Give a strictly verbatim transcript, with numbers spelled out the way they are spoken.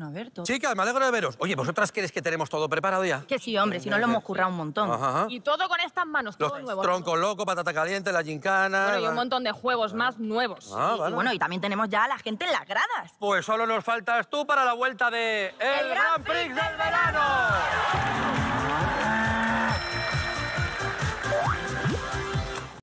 Bueno, a ver, todo... Chicas, me alegro de veros. Oye, ¿vosotras creéis que tenemos todo preparado ya? Que sí, hombre, si no lo hemos currado un montón. Ajá, ajá. Y todo con estas manos, todo Los nuevo. troncos locos, patata caliente, la gincana... Bueno, y un montón de juegos más nuevos. Ah, Y vale. bueno, y también tenemos ya a la gente en las gradas. Pues solo nos faltas tú para la vuelta de... ¡El, Gran Prix del Verano!